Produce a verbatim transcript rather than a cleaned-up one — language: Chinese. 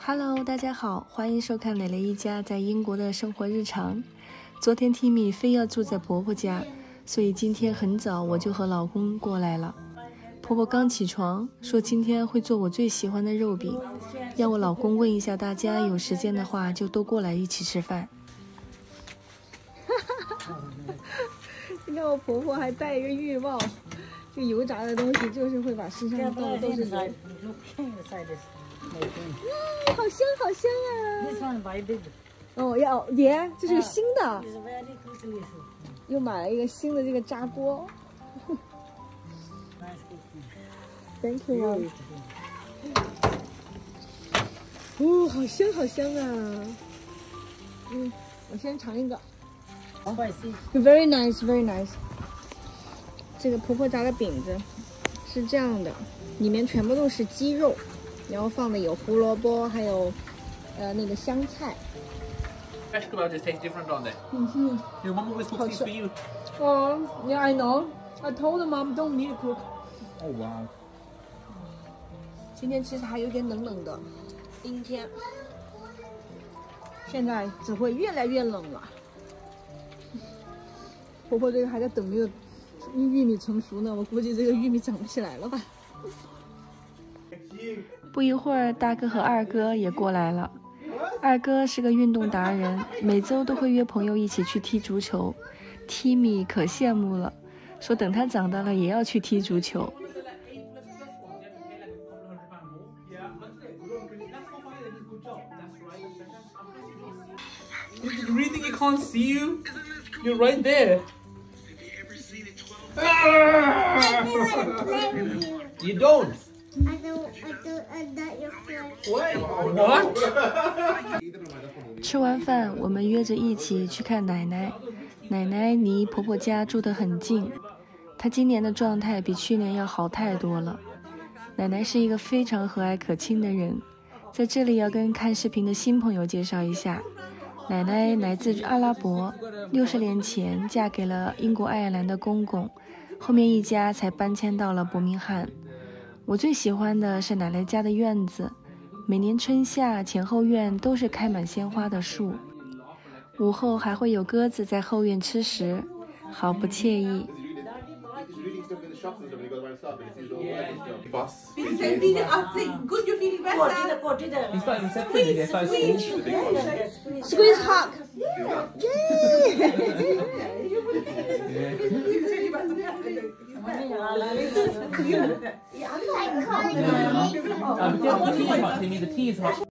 Hello， 大家好，欢迎收看蕾蕾一家在英国的生活日常。昨天 Timmy 非要住在婆婆家，所以今天很早我就和老公过来了。婆婆刚起床，说今天会做我最喜欢的肉饼，让我老公问一下大家，有时间的话就都过来一起吃饭。 你看我婆婆还戴一个浴帽，这个油炸的东西就是会把身上弄的都是油。嗯，好香好香啊！哦，要爷，这是个新的，又买了一个新的这个炸锅。Thank you。哦，好香好香啊！嗯，我先尝一个。Very nice, very nice。这个婆婆炸的饼子是这样的，里面全部都是鸡肉。然后放的有胡萝卜，还有呃那个香菜。 Fresh kebab just tastes different, don't they? Mhm. Your mum always cooks these for you. Oh, yeah, I know. I told the mom don't need to cook. Oh wow. 今天其实还有点冷冷的，阴天。现在只会越来越冷了。婆婆这个还在等那个玉米成熟呢，我估计这个玉米长不起来了吧。 不一会儿，大哥和二哥也过来了。二哥是个运动达人，每周都会约朋友一起去踢足球。Timmy 可羡慕了，说等他长大了也要去踢足球。 You really think you can't see you? You're right there. You don't. I don't, I don't, I'm not your friend. What? What? 吃完饭，我们约着一起去看奶奶。奶奶离婆婆家住得很近，她今年的状态比去年要好太多了。奶奶是一个非常和蔼可亲的人，在这里要跟看视频的新朋友介绍一下，奶奶来自阿拉伯，六十年前嫁给了英国爱尔兰的公公，后面一家才搬迁到了伯明翰。我最喜欢的是奶奶家的院子，每年春夏前后院都是开满鲜花的树，午后还会有鸽子在后院吃食，毫不惬意。 Squeeze hug. Um, the tea is hot.